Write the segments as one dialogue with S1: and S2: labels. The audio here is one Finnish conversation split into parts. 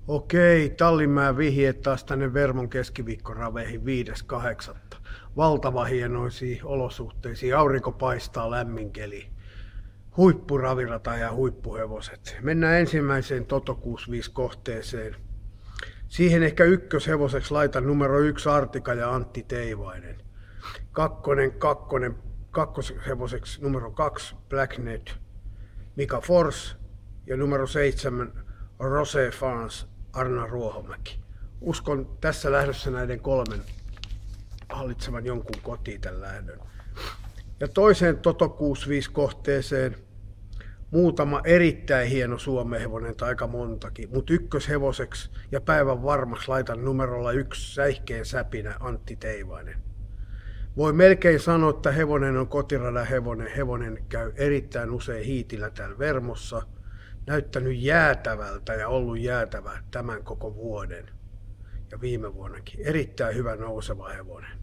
S1: Okei, Tallinmäen vihje taas tänne Vermon keskiviikkoraveihin 5.8. Valtava hienoisia olosuhteisiin, aurinko paistaa, lämmin keli. Huippuravirata ja huippuhevoset. Mennään ensimmäiseen Toto 65 kohteeseen. Siihen ehkä ykköshevoseksi laitan numero 1 Artika ja Antti Teivainen. Kakkoshevoseksi numero 2 Blacknet Mika Force ja numero 7 Rose France Arna Ruohomäki. Uskon tässä lähdössä näiden kolmen hallitsevan jonkun kotiin tämän lähdön. Ja toiseen Toto 65 kohteeseen muutama erittäin hieno suomenhevonen tai aika montakin, mutta ykköshevoseksi ja päivän varmaksi laitan numerolla 1 Säihkeen Säpinä Antti Teivainen. Voi melkein sanoa, että hevonen on kotiradan hevonen. Hevonen käy erittäin usein hiitillä täällä Vermossa. Näyttänyt jäätävältä ja ollut jäätävä tämän koko vuoden ja viime vuonnakin. Erittäin hyvä nouseva hevonen.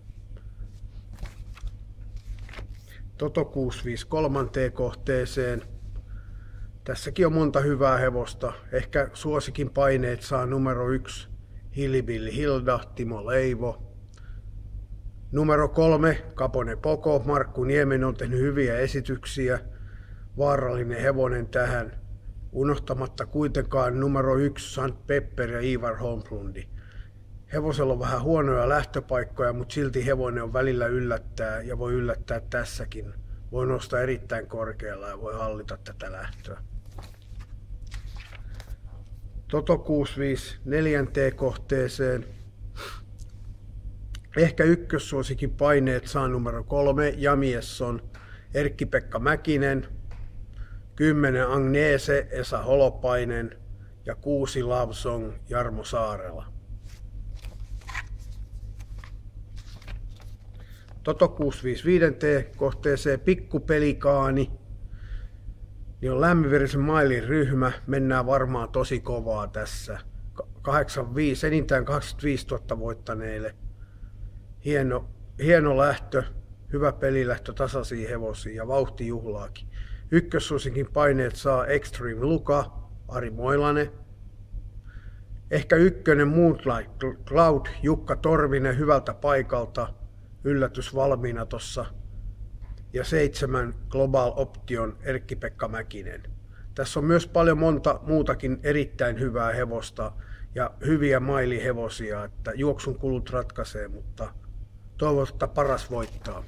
S1: Toto 65 kolmanteen kohteeseen. Tässäkin on monta hyvää hevosta. Ehkä suosikin paineet saa numero 1 Hillbilly Hilda, Timo Leivo. Numero 3 Kapone Poko, Markku Niemen on tehnyt hyviä esityksiä. Vaarallinen hevonen tähän. Unohtamatta kuitenkaan numero 1 Sant Pepper ja Ivar Holmlundi. Hevosella on vähän huonoja lähtöpaikkoja, mutta silti hevonen on välillä yllättää ja voi yllättää tässäkin. Voi nostaa erittäin korkealla ja voi hallita tätä lähtöä. Toto 65 neljänteen kohteeseen. Ehkä ykkössuosikin paineet saa numero 3 Jamiesson, Erkki-Pekka Mäkinen, 10 Agnese Esa Holopainen ja 6 Love Song Jarmo Saarela. Toto 65 viidenteen kohteeseen Pikku Pelikaani. Niin on lämminverisen mailin ryhmä. Mennään varmaan tosi kovaa tässä. 85, enintään 85 000 voittaneille. Hieno lähtö, hyvä pelilähtö, tasaisia hevosia ja vauhtijuhlaakin. Ykkössuosikin paineet saa Extreme Luka, Ari Moilanen. Ehkä ykkönen Moonlight Cloud, Jukka Torvinen hyvältä paikalta. Yllätys valmiina tossa. Ja 7 Global Option Erkki-Pekka Mäkinen. Tässä on myös paljon monta muutakin erittäin hyvää hevosta ja hyviä mailihevosia, että juoksun kulut ratkaisee, mutta toivon, että paras voittaa.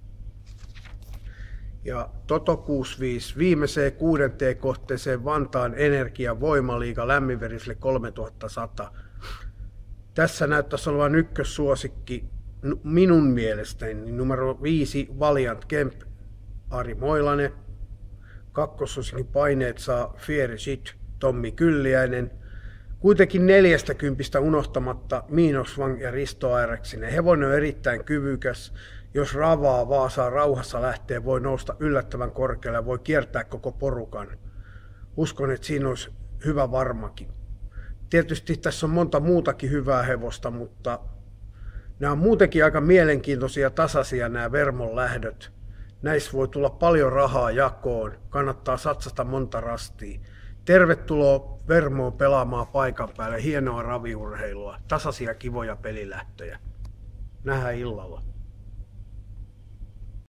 S1: Ja Toto 65 viimeiseen 6. kohteeseen Vantaan Energia Voimaliiga lämminveriselle 3100. Tässä näyttäisi olevan ykkössuosikki minun mielestäni numero 5 Valiant Kemp Ari Moilanen. Kakkossuosikin paineet saa Fiery Shit Tommi Kylliäinen. Kuitenkin 40 unohtamatta Miinosvang ja Risto Aireksinen. Hevonen on erittäin kyvykäs. Jos ravaa Vaasaa rauhassa lähtee, voi nousta yllättävän korkealle ja voi kiertää koko porukan. Uskon, että siinä olisi hyvä varmakin. Tietysti tässä on monta muutakin hyvää hevosta, mutta nämä on muutenkin aika mielenkiintoisia tasaisia nämä Vermon lähdöt. Näissä voi tulla paljon rahaa jakoon, kannattaa satsata monta rastia. Tervetuloa Vermoon pelaamaan paikan päälle, hienoa raviurheilua, tasaisia kivoja pelilähtöjä. Nähdään illalla.